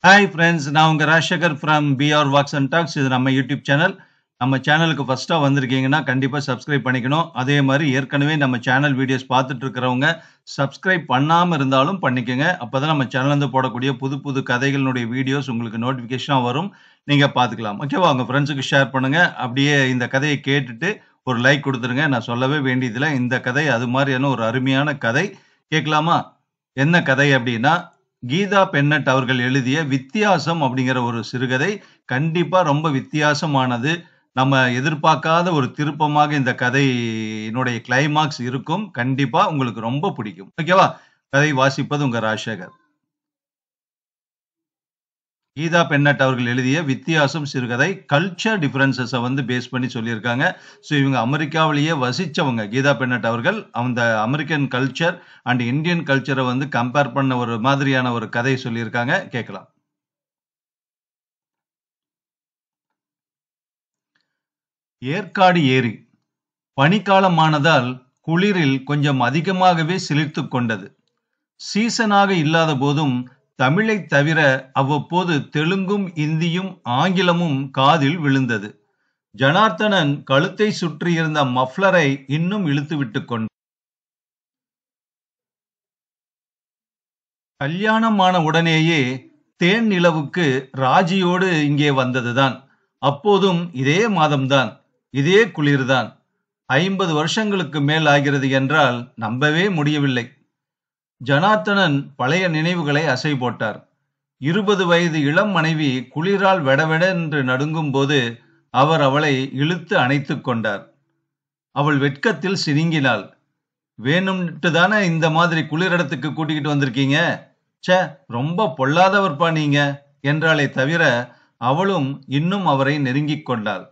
Hi friends, நான் உங்க Rajasekar from BR Walks and Talks. இது நம்ம யூடியூப் சேனல். நம்ம சேனலுக்கு ஃபர்ஸ்டா வந்திருக்கீங்கன்னா கண்டிப்பா சப்ஸ்கிரைப் பண்ணிக்கணும். அதே மாதிரி ஏற்கனவே நம்ம சேனல் வீடியோஸ் பார்த்துட்டு இருக்கிறவங்க சப்ஸ்கிரைப் பண்ணாம இருந்தாலும் பண்ணிக்கங்க. அப்பதான் நம்ம சேனல்ல இருந்து போடக்கூடிய புது புது கதைகளுடைய வீடியோஸ் உங்களுக்கு நோட்டிபிகேஷனா வரும். நீங்க பார்த்துக்கலாம். ஓகேவா? உங்க ஃப்ரெண்ட்ஸுக்கு ஷேர் பண்ணுங்க. அப்படியே இந்த கதையை கேட்டுட்டு ஒரு லைக் கொடுத்துருங்க. நான் சொல்லவே வேண்டியதில்லை. இந்த கதை அது மாதிரியான ஒரு அருமையான கதை. கேட்கலாமா? என்ன கதை அப்படின்னா கீதா பென்னட் அவர்கள் எழுதிய வித்தியாசம் அப்படிங்கிற ஒரு சிறுகதை. கண்டிப்பா ரொம்ப வித்தியாசமானது. நம்ம எதிர்பார்க்காத ஒரு திருப்பமாக இந்த கதையினுடைய கிளைமாக்ஸ் இருக்கும். கண்டிப்பா உங்களுக்கு ரொம்ப பிடிக்கும். ஓகேவா? கதை வாசிப்பது உங்க ராஜசேகர். கீதா பென்னட் அவர்கள் எழுதிய வித்தியாசம் சிறுகதை. கல்ச்சர் டிஃபரன்சஸை பேஸ் பண்ணி சொல்லியிருக்காங்க. ஸோ இவங்க அமெரிக்காவிலேயே வசிச்சவங்க. கீதா பென்னட் அவர்கள் அந்த அமெரிக்கன் கல்ச்சர் அண்ட் இந்தியன் கல்ச்சரை கம்பேர் பண்ண ஒரு மாதிரியான ஒரு கதை சொல்லியிருக்காங்க. கேட்கலாம். ஏற்காடு ஏரி பனிக்காலமானதால் குளிரில் கொஞ்சம் அதிகமாகவே சிலிர்த்துக் கொண்டது. சீசனாக இல்லாத போதும் தமிழை தவிர அவ்வப்போது தெலுங்கும் இந்தியும் ஆங்கிலமும் காதில் விழுந்தது. ஜனார்த்தனன் கழுத்தை சுற்றியிருந்த மஃப்ளரை இன்னும் இழுத்து விட்டுக் கொண்டான். கல்யாணமான உடனேயே தேன் நிலவுக்கு ராஜியோடு இங்கே வந்ததுதான். அப்போதும் இதே மாதம்தான், இதே குளிர்தான். 50 வருஷங்களுக்கு மேல் ஆகிறது என்றால் நம்பவே முடியவில்லை. ஜனார்த்தனன் பழைய நினைவுகளை அசை போட்டார். 20 வயது இளம் மனைவி குளிரால் வெடவெடென்று நடுங்கும் போது அவர் அவளை இழுத்து அணைத்துக் கொண்டார். அவள் வெட்கத்தில் சினுங்கினாள். வேணும்ட்டு தானே இந்த மாதிரி குளிரிடத்துக்கு கூட்டிக்கிட்டு வந்திருக்கீங்க? ச்சே, ரொம்ப பொல்லாதவர்ப்பா நீங்க என்றாலே தவிர அவளும் இன்னும் அவரை நெருங்கிக் கொண்டாள்.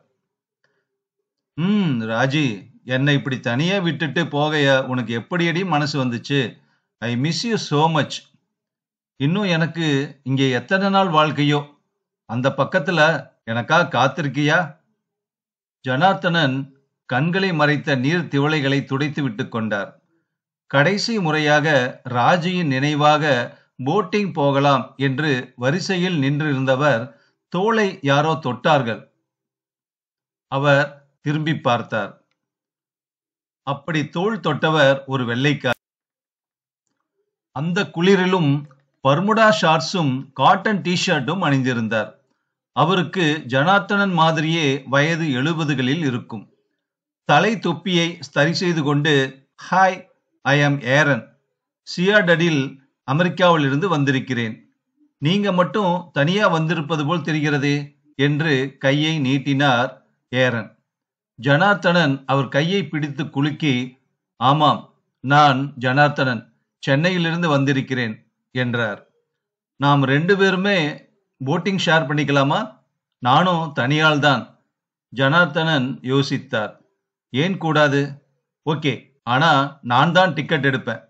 ராஜி, என்னை இப்படி தனியா விட்டுட்டு போகைய உனக்கு எப்படியடி மனசு வந்துச்சு? I miss you so much. இன்னும் எனக்கு இங்கே எத்தனை நாள் வாழ்க்கையோ? அந்த பக்கத்துல எனக்கா காத்திருக்கியா? ஜனார்த்தனன் கண்களை மறைத்த நீர் திவளைகளை துடைத்து விட்டுக் கொண்டார். கடைசி முறையாக ராஜியின் நினைவாக போட்டிங் போகலாம் என்று வரிசையில் நின்றிருந்தவர் தோளை யாரோ தொட்டார்கள். அவர் திரும்பி பார்த்தார். அப்படி தோள் தொட்டவர் ஒரு வெள்ளைக்காரர். அந்த குளிரிலும் பர்முடா ஷார்ட்ஸும் காட்டன் டிஷர்ட்டும் அணிந்திருந்தார். அவருக்கு ஜனார்த்தனன் மாதிரியே வயது 70களில் இருக்கும். தலை தொப்பியை சரி செய்து கொண்டு, ஹாய், ஐ ஆம் ஏரன். சியாடடில் அமெரிக்காவிலிருந்து வந்திருக்கிறேன். நீங்க மட்டும் தனியா வந்திருப்பது போல் தெரிகிறதே என்று கையை நீட்டினார் ஏரன். ஜனார்த்தனன் அவர் கையை பிடித்து குலுக்கி, ஆமாம், நான் ஜனார்த்தனன், சென்னையிலிருந்து வந்திருக்கிறேன் என்றார். நாம் 2 பேருமே போட்டிங் ஷேர் பண்ணிக்கலாமா? நானும் தனியால் தான். ஜனார்த்தனன் யோசித்தார். ஏன் கூடாது? ஓகே, ஆனா நான் தான் டிக்கெட் எடுப்பேன்.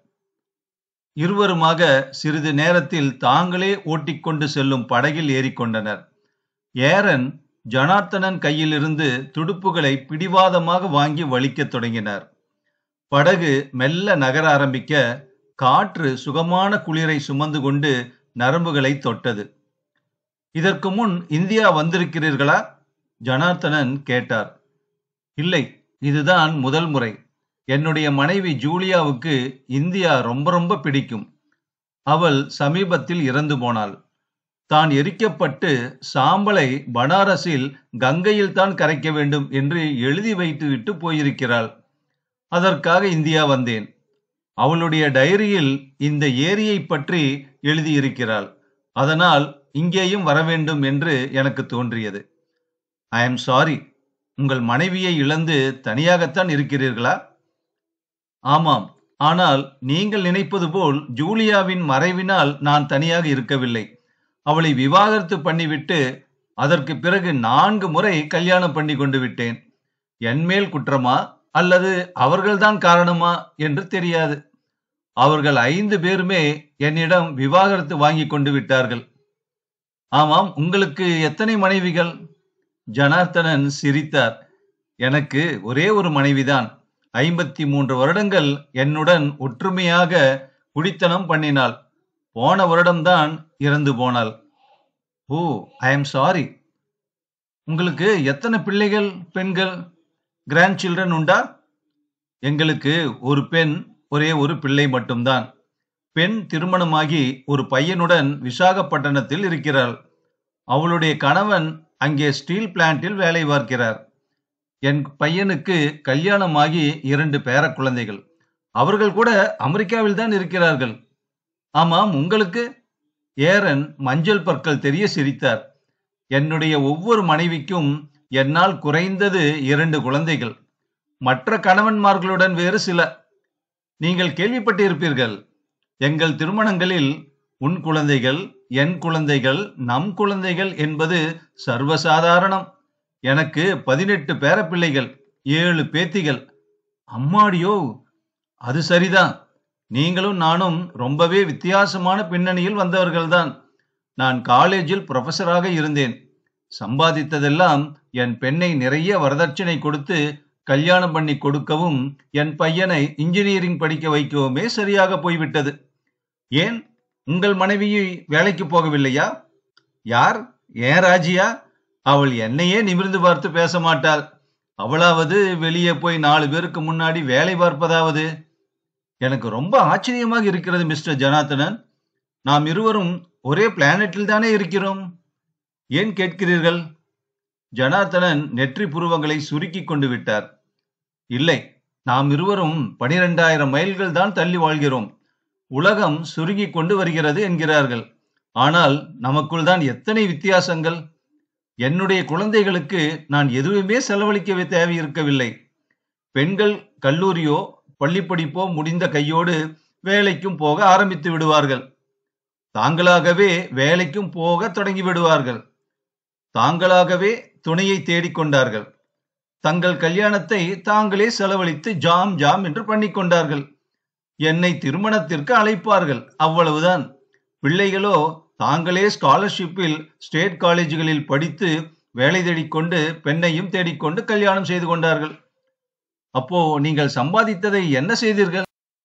இருவருமாக சிறிது நேரத்தில் தாங்களே ஓட்டிக்கொண்டு செல்லும் படகில் ஏறிக்கொண்டனர். ஏரன் ஜனார்த்தனன் கையிலிருந்து துடுப்புகளை பிடிவாதமாக வாங்கி வலிக்கத் தொடங்கினார். படகு மெல்ல நகர ஆரம்பிக்க காற்று சுகமான குளிரை சுமந்து கொண்டு நரம்புகளை தொட்டது. இதற்கு முன் இந்தியா வந்திருக்கிறீர்களா? ஜனார்த்தனன் கேட்டார். இல்லை, இதுதான் முதல் முறை. என்னுடைய மனைவி ஜூலியாவுக்கு இந்தியா ரொம்ப ரொம்ப பிடிக்கும். அவள் சமீபத்தில் இறந்து போனாள். தான் எரிக்கப்பட்டு சாம்பலை பனாரஸில் கங்கையில் தான் கரைக்க வேண்டும் என்று எழுதி வைத்து விட்டு போயிருக்கிறாள். அதற்காக இந்தியா வந்தேன். அவளுடைய டைரியில் இந்த ஏரியை பற்றி எழுதியிருக்கிறாள். அதனால் இங்கேயும் வரவேண்டும் என்று எனக்கு தோன்றியது. ஐ ஆம் சாரி. உங்கள் மனைவியை இழந்து தனியாகத்தான் இருக்கிறீர்களா? ஆமாம், ஆனால் நீங்கள் நினைப்பது போல் ஜூலியாவின் மறைவினால் நான் தனியாக இருக்கவில்லை. அவளை விவாகரத்து பண்ணிவிட்டு அதற்கு பிறகு 4 முறை கல்யாணம் பண்ணி கொண்டு விட்டேன். என்மேல் குற்றமா அல்லது அவர்கள்தான் காரணமா என்று தெரியாது. அவர்கள் 5 பேருமே என்னிடம் விவாகரத்து வாங்கி கொண்டு விட்டார்கள். ஆமாம், உங்களுக்கு எத்தனை மனைவிகள்? ஜனார்த்தனன் சிரித்தார். எனக்கு ஒரே ஒரு மனைவிதான். 53 வருடங்கள் என்னுடன் ஒற்றுமையாக குடித்தனம் பண்ணினாள். போன வருடம்தான் இறந்து போனாள். Oh, I am sorry. உங்களுக்கு எத்தனை பிள்ளைகள், பெண்கள், கிராண்ட் சில்ட்ரன் உண்டா? எங்களுக்கு ஒரு பெண், ஒரே ஒரு பிள்ளை மட்டும்தான். பெண் திருமணமாகி ஒரு பையனுடன் விசாகப்பட்டினத்தில் இருக்கிறாள். அவளுடைய கணவன் அங்கே ஸ்டீல் பிளான்ட்டில் வேலை பார்க்கிறார். என் பையனுக்கு கல்யாணமாகி 2 பேர குழந்தைகள். அவர்கள் கூட அமெரிக்காவில் தான் இருக்கிறார்கள். ஆமாம், உங்களுக்கு? ஏரன் மஞ்சள் பற்கள் தெரிய சிரித்தார். என்னுடைய ஒவ்வொரு மனைவிக்கும் என்னால் குறைந்தது 2 குழந்தைகள். மற்ற கணவன்மார்களுடன் வேறு சில. நீங்கள் கேள்விப்பட்டிருப்பீர்கள். எங்கள் திருமணங்களில் உன் குழந்தைகள், என் குழந்தைகள், நம் குழந்தைகள் என்பது சர்வசாதாரணம். எனக்கு 18 பேரப்பிள்ளைகள், 7 பேத்திகள். அம்மாடியோ, அது சரிதான். நீங்களும் நானும் ரொம்பவே வித்தியாசமான பின்னணியில் வந்தவர்கள்தான். நான் காலேஜில் புரொஃபஸராக இருந்தேன். சம்பாதித்ததெல்லாம் என் பெண்ணை நிறைய வரதட்சணை கொடுத்து கல்யாணம் பண்ணி கொடுக்கவும், என் பையனை இன்ஜினியரிங் படிக்க வைக்கவுமே சரியாக போய்விட்டது. ஏன், உங்கள் மனைவியை வேலைக்கு போகவில்லையா? யார்? ஏன் ராஜியா? அவள் என்னையே நிமிர்ந்து பார்த்து பேச மாட்டாள். அவளாவது வெளியே போய் 4 பேருக்கு முன்னாடி வேலை பார்ப்பதாவது. எனக்கு ரொம்ப ஆச்சரியமாக இருக்கிறது மிஸ்டர் ஜனார்த்தனன். நாம் இருவரும் ஒரே பிளானட்டில் தானே இருக்கிறோம். ஏன் கேட்கிறீர்கள்? ஜனார்த்தனன் நெற்றி புருவங்களை சுருக்கி கொண்டு விட்டார். இல்லை, நாம் இருவரும் 12,000 மைல்கள் தான் தள்ளி வாழ்கிறோம். உலகம் சுருங்கி கொண்டு வருகிறது என்கிறார்கள். ஆனால் நமக்குள் தான் எத்தனை வித்தியாசங்கள். என்னுடைய குழந்தைகளுக்கு நான் எதுவுமே செலவழிக்க தேவையிருக்கவில்லை. பெண்கள் கல்லூரியோ பள்ளிப்படிப்போ முடிந்த கையோடு வேலைக்கும் போக ஆரம்பித்து விடுவார்கள். தாங்களாகவே வேலைக்கும் போக தொடங்கி விடுவார்கள். தாங்களாகவே துணையை தேடிக்கொண்டார்கள். தங்கள் கல்யாணத்தை தாங்களே செலவழித்து ஜாம் ஜாம் என்று பண்ணிக்கொண்டார்கள். என்னை திருமணத்திற்கு அழைப்பார்கள், அவ்வளவுதான். பிள்ளைகளோ தாங்களே ஸ்காலர்ஷிப்பில் ஸ்டேட் காலேஜுகளில் படித்து வேலை தேடிக்கொண்டு பெண்ணையும் தேடிக்கொண்டு கல்யாணம் செய்து கொண்டார்கள். அப்போ நீங்கள் சம்பாதித்ததை என்ன செய்தீர்கள்?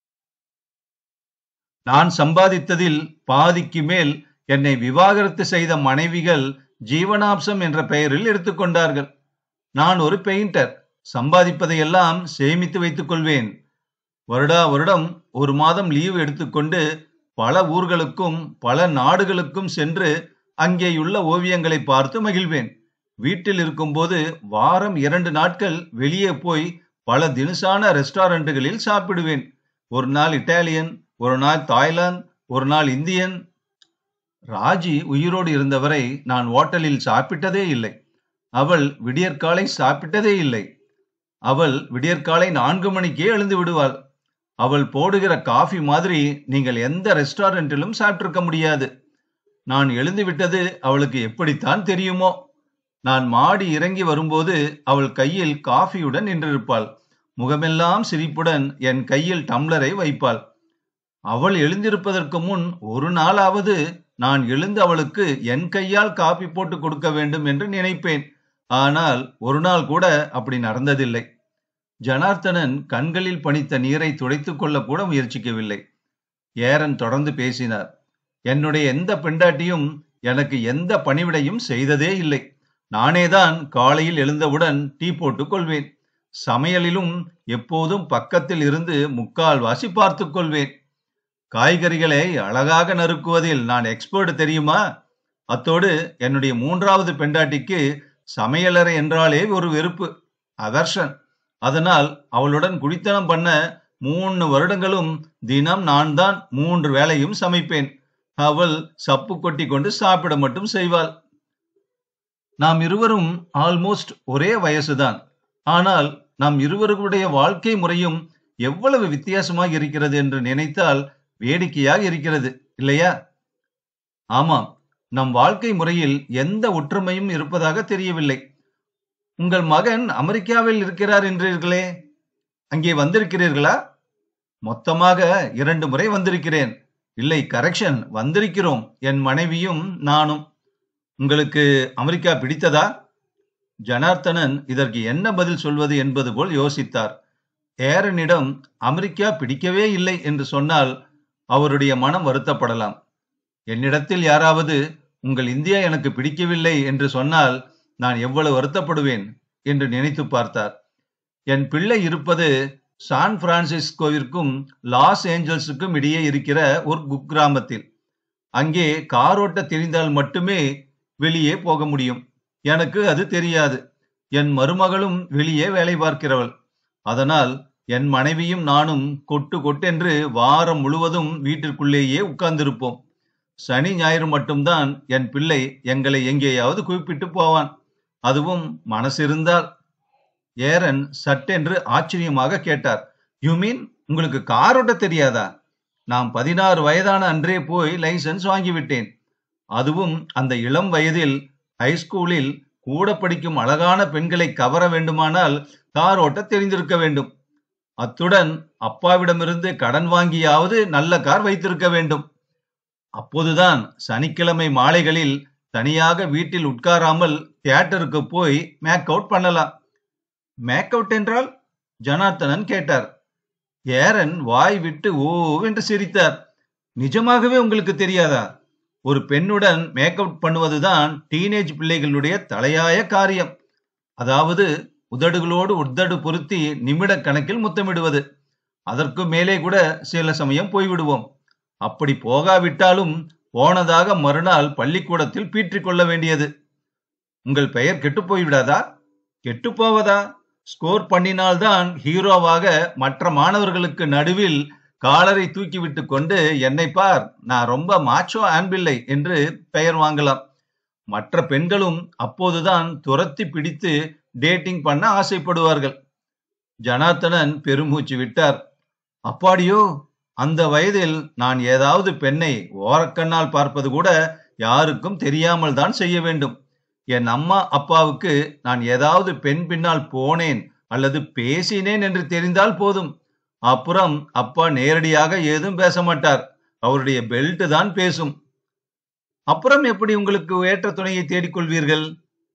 நான் சம்பாதித்ததில் பாதிக்கு மேல் என்னை விவாகரத்து செய்த மனைவிகள் ஜீவனாம்சம் என்ற பெயரில் எடுத்துக்கொண்டார்கள். நான் ஒரு பெயிண்டர். சம்பாதிப்பதையெல்லாம் சேமித்து வைத்துக் கொள்வேன். வருடா வருடம் 1 மாதம் லீவ் எடுத்துக்கொண்டு பல ஊர்களுக்கும் பல நாடுகளுக்கும் சென்று அங்கேயுள்ள ஓவியங்களை பார்த்து மகிழ்வேன். வீட்டில் இருக்கும்போது வாரம் 2 நாட்கள் வெளியே போய் பல தினுசான ரெஸ்டாரண்ட்டுகளில் சாப்பிடுவேன். ஒரு நாள் இட்டாலியன், ஒரு நாள் தாய்லாந்து, ஒரு நாள் இந்தியன். ராஜி உயிரோடு இருந்தவரை நான் ஹோட்டலில் சாப்பிட்டதே இல்லை. அவள் விடியற்காலை சாப்பிட்டதே இல்லை. அவள் விடியற்காலை 4 மணிக்கே எழுந்து விடுவாள். அவள் போடுகிற காஃபி மாதிரி நீங்கள் எந்த ரெஸ்டாரண்டிலும் சாப்பிட்டிருக்க முடியாது. நான் எழுந்து விட்டது அவளுக்கு எப்படித்தான் தெரியுமோ? நான் மாடி இறங்கி வரும்போது அவள் கையில் காஃபியுடன் நின்றிருப்பாள். முகமெல்லாம் சிரிப்புடன் என் கையில் டம்ளரை வைப்பாள். அவள் எழுந்திருப்பதற்கு முன் ஒரு நாளாவது நான் எழுந்து அவளுக்கு என் கையால் காபி போட்டு கொடுக்க வேண்டும் என்று நினைப்பேன். ஆனால் ஒரு நாள் கூட அப்படி நடந்ததில்லை. ஜனார்த்தனன் கண்களில் பனித்த நீரை துடைத்துக் கொள்ள கூட முயற்சிக்கவில்லை. ஏரன் தொடர்ந்து பேசினார். என்னுடைய எந்த பெண்டாட்டியும் எனக்கு எந்த பணிவிடையும் செய்ததே இல்லை. நானேதான் காலையில் எழுந்தவுடன் டீ போட்டுக் கொள்வேன். சமையலிலும் எப்போதும் பக்கத்தில் இருந்து முக்கால்வாசி பார்த்துக் கொள்வேன். காய்கறிகளை அழகாக நறுக்குவதில் நான் எக்ஸ்பர்ட் தெரியுமா? அத்தோடு என்னுடைய 3வது பெண்டாட்டிக்கு சமையலறை என்றாலே ஒரு வெறுப்பு, அவர்ஷன். அதனால் அவளுடன் குடித்தனம் பண்ண 3 வருடங்களும் தினம் நான் தான் 3 வேளையும் சமைப்பேன். அவள் சப்பு கொட்டி கொண்டு சாப்பிட மட்டும் செய்வாள். நாம் இருவரும் ஆல்மோஸ்ட் ஒரே வயசுதான். ஆனால் நாம் இருவருடைய வாழ்க்கை முறையும் எவ்வளவு வித்தியாசமாக இருக்கிறது என்று நினைத்தால் வேடிக்கையாக இருக்கிறது, இல்லையா? ஆமாம், நம் வாழ்க்கை முறையில் எந்த ஒற்றுமையும் இருப்பதாக தெரியவில்லை. உங்கள் மகன் அமெரிக்காவில் இருக்கிறார் என்றீர்களே, அங்கே வந்திருக்கிறீர்களா? மொத்தமாக 2 முறை வந்திருக்கிறேன். இல்லை, கரெக்ஷன், வந்திருக்கிறோம், என் மனைவியும் நானும். உங்களுக்கு அமெரிக்கா பிடித்ததா? ஜனார்த்தனன் இதற்கு என்ன பதில் சொல்வது என்பது போல் யோசித்தார். ஏரனிடம் அமெரிக்கா பிடிக்கவே இல்லை என்று சொன்னால் அவருடைய மனம் வருத்தப்படலாம். என்னிடத்தில் யாராவது உங்கள் இந்தியா எனக்கு பிடிக்கவில்லை என்று சொன்னால் நான் எவ்வளவு வருத்தப்படுவேன் என்று நினைத்து பார்த்தார். என் பிள்ளை இருப்பது சான் பிரான்சிஸ்கோவிற்கும் லாஸ் ஏஞ்சல்ஸுக்கும் இடையே இருக்கிற ஒரு குக்கிராமத்தில். அங்கே கார் ஓட்ட தெரிந்தால் மட்டுமே வெளியே போக முடியும். எனக்கு அது தெரியாது. என் மருமகளும் வெளியே வேலை பார்க்கிறவள். அதனால் என் மனைவியும் நானும் கொட்டு கொட்டென்று வாரம் முழுவதும் வீட்டிற்குள்ளேயே உட்கார்ந்திருப்போம். சனி ஞாயிறு மட்டும்தான் என் பிள்ளை எங்களை எங்கேயாவது கூப்பிட்டு போவான். அதுவும் மனசிருந்தால். ஏரன் சட்டென்று ஆச்சரியமாக கேட்டார். யூ மீன் உங்களுக்கு கார் ஓட்ட தெரியாதா? நான் 16 வயதான அன்றே போய் லைசன்ஸ் வாங்கிவிட்டேன். அதுவும் அந்த இளம் வயதில் ஹைஸ்கூலில் கூட படிக்கும் அழகான பெண்களை கவர வேண்டுமானால் கார் ஓட்ட தெரிந்திருக்க வேண்டும். அத்துடன் அப்பாவிடமிருந்து கடன் வாங்கியாவது நல்ல கார் வைத்திருக்க வேண்டும். அப்போதுதான் சனிக்கிழமை மாலைகளில் தனியாக வீட்டில் உட்காராமல் தியேட்டருக்கு போய் மேக் அவுட் பண்ணலாம். மேக் அவுட் என்றால்? ஜனார்த்தனன் கேட்டார். ஏரன் வாய் விட்டு ஓ என்று சிரித்தார். நிஜமாகவே உங்களுக்கு தெரியாதா? ஒரு பெண்ணுடன் மேக் அவுட் பண்ணுவதுதான் டீனேஜ் பிள்ளைகளுடைய தலையாய காரியம். அதாவது உதடுகளோடு உதடு பொருத்தி நிமிட கணக்கில் முத்தமிடுவது. அதற்கு மேலே கூட சில சமயம் போய்விடுவோம். அப்படி போகாவிட்டாலும் போனதாக மறுநாள் பள்ளிக்கூடத்தில் பீற்றிக் கொள்ள வேண்டியது. உங்கள் பெயர் கெட்டு போய்விடாதா? கெட்டு போவதா? ஸ்கோர் பண்ணினால்தான் ஹீரோவாக மற்ற மாணவர்களுக்கு நடுவில் காலரை தூக்கிவிட்டு கொண்டு என்னை பார், நான் ரொம்ப மாச்சோ ஆண்பிள்ளை என்று பெயர் வாங்கலாம். மற்ற பெண்களும் அப்போதுதான் துரத்தி பிடித்து டேட்டிங் பண்ண ஆசைப்படுவார்கள். ஜனார்த்தனன் பெருமூச்சு விட்டார். அப்பாடியோ, அந்த வயதில் நான் ஏதாவது பெண்ணை ஓரக்கண்ணால் பார்ப்பது கூட யாருக்கும் தெரியாமல் தான் செய்ய வேண்டும். என் அம்மா அப்பாவுக்கு நான் ஏதாவது பெண் பின்னால் போனேன் அல்லது பேசினேன் என்று தெரிந்தால் போதும். அப்புறம் அப்பா நேரடியாக ஏதும் பேச மாட்டார். அவருடைய பெல்ட் தான் பேசும். அப்புறம் எப்படி உங்களுக்கு ஏற்ற துணையை தேடிக்கொள்வீர்கள்?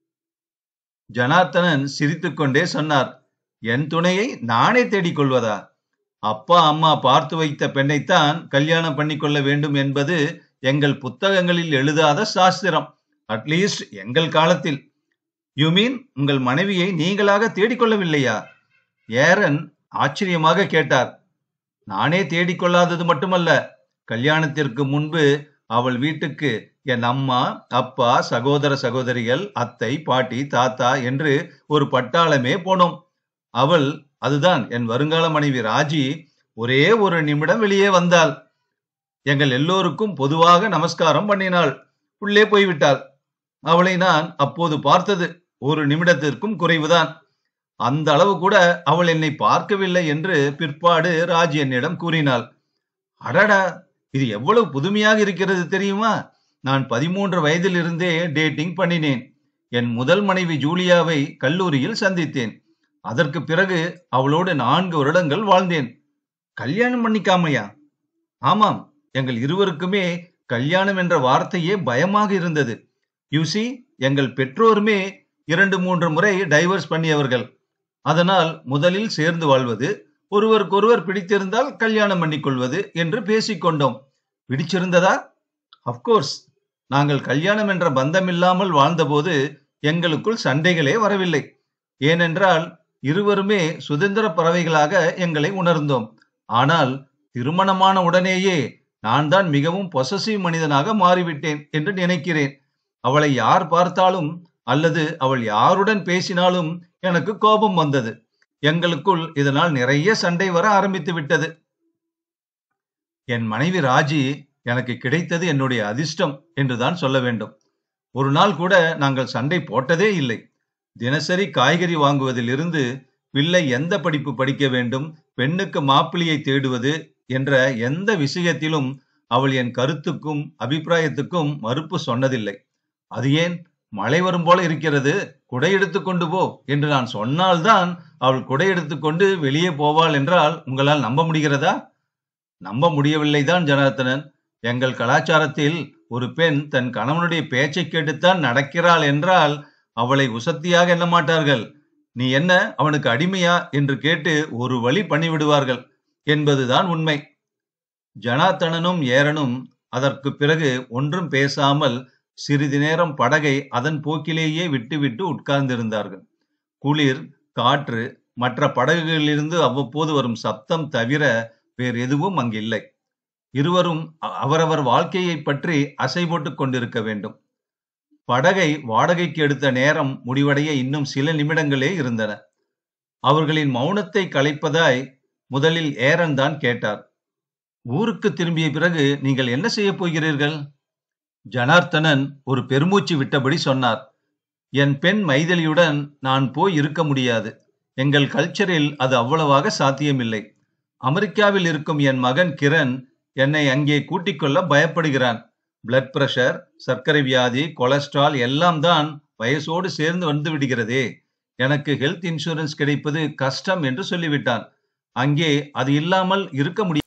ஜனார்த்தனன் சிரித்துக்கொண்டே சொன்னார். என் துணையை நானே தேடிக்கொள்வதா? அப்பா அம்மா பார்த்து வைத்த பெண்ணைத்தான் கல்யாணம் பண்ணிக்கொள்ள வேண்டும் என்பது எங்கள் புத்தகங்களில் எழுதாத சாஸ்திரம். அட்லீஸ்ட் எங்கள் காலத்தில். யூ மீன் உங்கள் மனைவியை நீங்களாக தேடிக்கொள்ளவில்லையா? ஏரன் ஆச்சரியமாக கேட்டார். நானே தேடிக்கொள்ளாதது மட்டுமல்ல, கல்யாணத்திற்கு முன்பு அவள் வீட்டுக்கு என் அம்மா அப்பா சகோதர சகோதரிகள் அத்தை பாட்டி தாத்தா என்று ஒரு பட்டாளமே போனோம். அவள், அதுதான் என் வருங்கால மனைவி ராஜி, ஒரே ஒரு நிமிடம் வெளியே வந்தாள். எங்கள் எல்லோருக்கும் பொதுவாக நமஸ்காரம் பண்ணினாள். உள்ளே போய்விட்டாள். அவளை நான் அப்போது பார்த்தது ஒரு நிமிடத்திற்கும் குறைவுதான். அந்த அளவு கூட அவள் என்னை பார்க்கவில்லை என்று பிற்பாடு ராஜி என்னிடம் கூறினாள். அடடா, இது எவ்வளவு புதுமையாக இருக்கிறது தெரியுமா? நான் 13 வயதில் இருந்தே டேட்டிங் பண்ணினேன். என் முதல் மனைவி ஜூலியாவை கல்லூரியில் சந்தித்தேன். அதற்கு பிறகு அவளோடு 4 வருடங்கள் வாழ்ந்தேன். கல்யாணம் பண்ணிக்காமையா? ஆமாம், எங்கள் இருவருக்குமே கல்யாணம் என்ற வார்த்தையே பயமாக இருந்தது. யூசி, எங்கள் பெற்றோருமே 2-3 முறை டைவர்ஸ் பண்ணியவர்கள். அதனால் முதலில் சேர்ந்து வாழ்வது, ஒருவருக்கொருவர் பிடித்திருந்தால் கல்யாணம் பண்ணிக்கொள்வது என்று பேசிக்கொண்டோம். பிடிச்சிருந்ததா? அப்கோர்ஸ். நாங்கள் கல்யாணம் என்ற பந்தமில்லாமல் வாழ்ந்தபோது எங்களுக்குள் சண்டைகளே வரவில்லை. ஏனென்றால் இருவருமே சுதந்திர பறவைகளாக எங்களை உணர்ந்தோம். ஆனால் திருமணமான உடனேயே நான் தான் மிகவும் பொசசிவ் மனிதனாக மாறிவிட்டேன் என்று நினைக்கிறேன். அவளை யார் பார்த்தாலும் அல்லது அவள் யாருடன் பேசினாலும் எனக்கு கோபம் வந்தது. எங்களுக்குள் இதனால் நிறைய சண்டை வர ஆரம்பித்து விட்டது. என் மனைவி ராஜி எனக்கு கிடைத்தது என்னுடைய அதிர்ஷ்டம் என்றுதான் சொல்ல வேண்டும். ஒரு நாள் கூட நாங்கள் சண்டை போட்டதே இல்லை. தினசரி காய்கறி வாங்குவதில் இருந்து பிள்ளை எந்த படிப்பு படிக்க வேண்டும், பெண்ணுக்கு மாப்பிள்ளையை தேடுவது என்ற எந்த விஷயத்திலும் அவள் என் கருத்துக்கும் அபிப்பிராயத்துக்கும் மறுப்பு சொன்னதில்லை. அது ஏன், மழை வரும் போல இருக்கிறது, குடை எடுத்துக்கொண்டு போ என்று நான் சொன்னால்தான் அவள் குடை எடுத்துக்கொண்டு வெளியே போவாள் என்றால் உங்களால் நம்ப முடிகிறதா? நம்ப முடியவில்லைதான் ஜனார்த்தனன். எங்கள் கலாச்சாரத்தில் ஒரு பெண் தன் கணவனுடைய பேச்சை கேட்டுத்தான் நடக்கிறாள் என்றால் அவளை உசத்தியாக எண்ண மாட்டார்கள். நீ என்ன அவனுக்கு அடிமையா என்று கேட்டு ஒரு வழி பண்ணிவிடுவார்கள் என்பதுதான் உண்மை. ஜனார்த்தனனும் ஏரனும் அதற்கு பிறகு ஒன்றும் பேசாமல் சிறிது நேரம் படகை அதன் போக்கிலேயே விட்டுவிட்டு உட்கார்ந்திருந்தார்கள். குளிர், காற்று, மற்ற படகுகளிலிருந்து அவ்வப்போது வரும் சப்தம் தவிர வேறு எதுவும் அங்கில்லை. இருவரும் அவரவர் வாழ்க்கையைப் பற்றி அசை போட்டுக் கொண்டிருக்க வேண்டும். படகை வாடகைக்கு எடுத்த நேரம் முடிவடைய இன்னும் சில நிமிடங்களே இருந்தன. அவர்களின் மௌனத்தை கலைப்பதாய் முதலில் ஏரன் தான் கேட்டார். ஊருக்கு திரும்பிய பிறகு நீங்கள் என்ன செய்யப் போகிறீர்கள்? ஜனார்த்தனன் ஒரு பெருமூச்சு விட்டபடி சொன்னார். என் பெண் மைதிலியுடன் நான் போய் இருக்க முடியாது. எங்கள் கல்ச்சரில் அது அவ்வளவாக சாத்தியமில்லை. அமெரிக்காவில் இருக்கும் என் மகன் கிரண் என்னை அங்கே கூட்டிக் கொள்ள பயப்படுகிறான். பிளட் பிரஷர், சர்க்கரை வியாதி, கொலஸ்ட்ரால் எல்லாம் தான் வயசோடு சேர்ந்து வந்து விடுகிறதே. எனக்கு ஹெல்த் இன்சூரன்ஸ் கிடைப்பது கஷ்டம் என்று சொல்லிவிட்டான். அங்கே அது இல்லாமல் இருக்க முடியும்.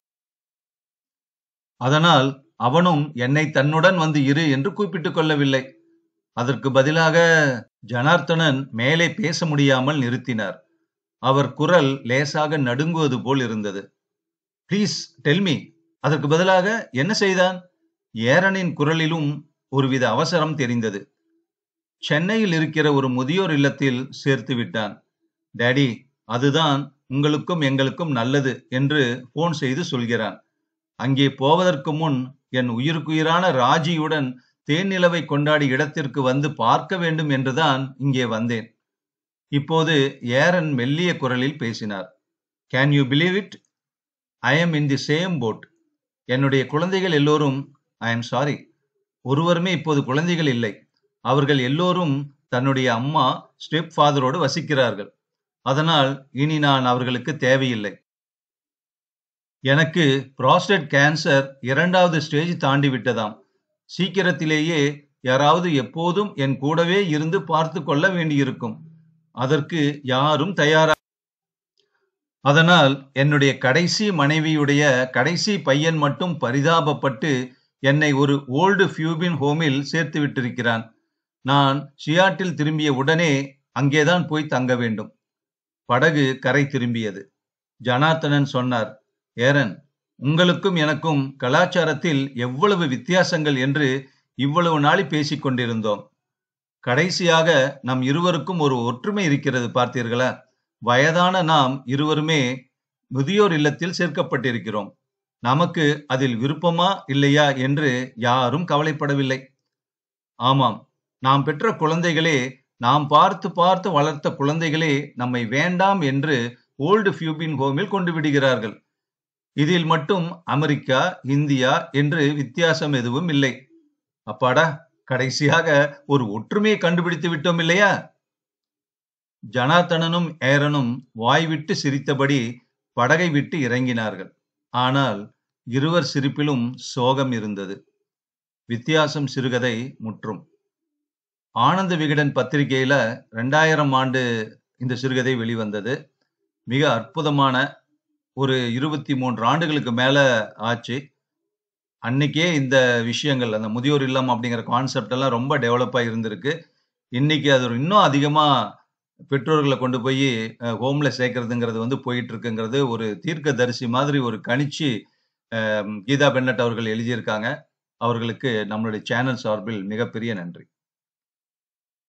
அதனால் அவனும் என்னை தன்னுடன் வந்து இரு என்று கூப்பிட்டுக் கொள்ளவில்லை. அதற்கு பதிலாக ஜனார்த்தனன் மேலே பேச முடியாமல் நிறுத்தினார். அவர் குரல் லேசாக நடுங்குவது போல் இருந்தது. Please tell me. அதற்கு பதிலாக என்ன செய்தான்? ஏரனின் குரலிலும் ஒருவித அவசரம் தெரிந்தது. சென்னையில் இருக்கிற ஒரு முதியோர் இல்லத்தில் சேர்த்து விட்டான். டேடி, அதுதான் உங்களுக்கும் எங்களுக்கும் நல்லது என்று போன் செய்து சொல்கிறான். அங்கே போவதற்கு முன் என் உயிருக்குயிரான ராஜியுடன் தேனிலவை கொண்டாடி இடத்திற்கு வந்து பார்க்க வேண்டும் என்றுதான் இங்கே வந்தேன். இப்போது ஏரன் மெல்லிய குரலில் பேசினார். Can you believe it? I am in the same boat. என்னுடைய குழந்தைகள் எல்லோரும், ஐ எம் சாரி, ஒருவருமே இப்போது குழந்தைகள் இல்லை. அவர்கள் எல்லோரும் தன்னுடைய அம்மா ஸ்டெப் ஃபாதரோடு வசிக்கிறார்கள். அதனால் இனி நான் அவர்களுக்கு தேவையில்லை. எனக்கு புரோஸ்டேட் கேன்சர் 2வது ஸ்டேஜ் தாண்டி விட்டதாம். சீக்கிரத்திலேயே யாராவது எப்போதும் என் கூடவே இருந்து பார்த்து கொள்ள வேண்டியிருக்கும். அதற்கு யாரும் தயாரா. அதனால் என்னுடைய கடைசி மனைவியுடைய கடைசி பையன் மட்டும் பரிதாபப்பட்டு என்னை ஒரு ஓல்டு ஃபியூபின் ஹோமில் சேர்த்து விட்டிருக்கிறான். நான் சியாட்டில் திரும்பிய உடனே அங்கேதான் போய் தங்க வேண்டும். படகு கரை திரும்பியது. ஜனார்த்தனன் சொன்னார், ஏரன், உங்களுக்கும் எனக்கும் கலாச்சாரத்தில் எவ்வளவு வித்தியாசங்கள் என்று இவ்வளவு நாளி பேசிக் கொண்டிருந்தோம். கடைசியாக நம் இருவருக்கும் ஒரு ஒற்றுமை இருக்கிறது பார்த்தீர்களா? வயதான நாம் இருவருமே முதியோர் இல்லத்தில் சேர்க்கப்பட்டிருக்கிறோம். நமக்கு அதில் விருப்பமா இல்லையா என்று யாரும் கவலைப்படவில்லை. ஆமாம், நாம் பெற்ற குழந்தைகளே, நாம் பார்த்து பார்த்து வளர்த்த குழந்தைகளே நம்மை வேண்டாம் என்று ஓல்டு ஃபியூபின் ஹோமில் கொண்டு விடுகிறார்கள். இதில் மட்டும் அமெரிக்கா, இந்தியா என்று வித்தியாசம் எதுவும் இல்லை. அப்பாடா, கடைசியாக ஒரு ஒற்றுமையை கண்டுபிடித்து விட்டோம் இல்லையா? ஜனார்த்தனனும் ஏரனும் வாய்விட்டு சிரித்தபடி படகை விட்டு இறங்கினார்கள். ஆனால் இருவர் சிரிப்பிலும் சோகம் இருந்தது. வித்தியாசம் சிறுகதை முற்றும். ஆனந்த விகடன் பத்திரிகையில 2000 ஆண்டு இந்த சிறுகதை வெளிவந்தது. மிக அற்புதமான ஒரு 23 ஆண்டுகளுக்கு மேல ஆச்சு. அன்னைக்கே இந்த விஷயங்கள், அந்த முதியோர் இல்லம் அப்படிங்கிற கான்செப்ட் எல்லாம் ரொம்ப டெவலப்பா இருந்திருக்கு. இன்னைக்கு அது இன்னும் அதிகமா பெற்றோர்களை கொண்டு போய் ஹோம்ல சேர்க்கறதுங்கிறது வந்து போயிட்டு இருக்குங்கிறது ஒரு தீர்க்கதரிசி மாதிரி ஒரு கணிச்சு கீதா பென்னட் அவர்கள் எழுதியிருக்காங்க. அவர்களுக்கு நம்மளுடைய சேனல் சார்பில் மிகப்பெரிய நன்றி.